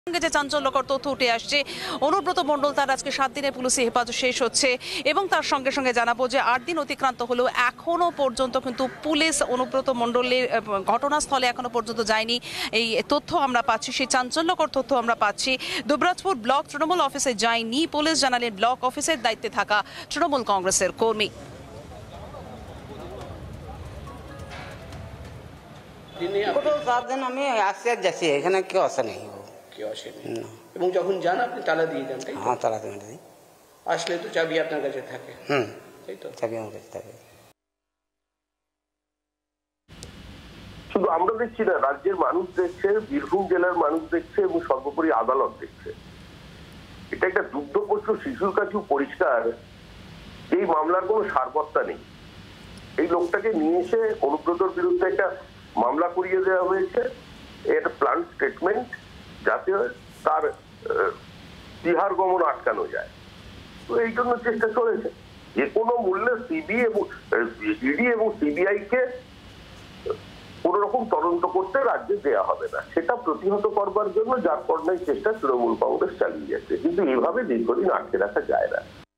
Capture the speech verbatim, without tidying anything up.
যে চাঞ্চল্যকর তথ্য উঠে আসছে, অনুব্রত মণ্ডল তার আজকে সাত দিনের পুলিশি হেফাজত শেষ হচ্ছে এবং তার সঙ্গে সঙ্গে জানাবো যে আট দিন অতিক্রান্ত হলেও এখনো পর্যন্ত কিন্তু পুলিশ অনুব্রত মণ্ডলের ঘটনাস্থলে এখনো পর্যন্ত যায়নি। এই তথ্য আমরা পাচ্ছি, সেই চাঞ্চল্যকর তথ্য আমরা পাচ্ছি। দুবরাজপুর ব্লক তৃণমূল অফিসে যায়নি পুলিশ, জানালেন ব্লক অফিসের দায়িত্বে থাকা তৃণমূল কংগ্রেসের কর্মী। সাত দিন আমি আসছি আর যাচ্ছি, এখানে কেউ আসে নেই। কেউ আসেনি এবং যখন যান আপনি তালা দিয়ে যান, তাই? হ্যাঁ, তালা দিয়ে দিই। আসলে তো চাবি আপনার কাছে থাকে। হুম, তাই তো, চাবি আমার কাছে থাকে। শুধু আমরা দেখছি না, রাজ্যের মানুষ দেখছে, বীরভূম জেলার মানুষ দেখছে এবং সর্বোপরি আদালত দেখছে। এটা একটা দুগ্ধপোষ্য শিশুর কাছেও পরিষ্কার এই মামলার কোনো সারবত্তা নেই। এই লোকটাকে নিয়ে এসে অনুব্রতর বিরুদ্ধে একটা মামলা করিয়ে দেওয়া হয়েছে, একটা প্ল্যান স্টেটমেন্ট, যাতে তার তিহার গমন আটকানো যায়। তো এই জন্য চেষ্টা চলেছে যে কোনো মূল্যে সিবি এবং ইডি এবং সিবিআই কে কোন রকম তদন্ত করতে রাজ্যে দেওয়া হবে না, সেটা প্রতিহত করবার জন্য যার পর্যায়ে চেষ্টা তৃণমূল কংগ্রেস চালিয়ে যাচ্ছে। কিন্তু এভাবে দীর্ঘদিন আটকে রাখা যায় না।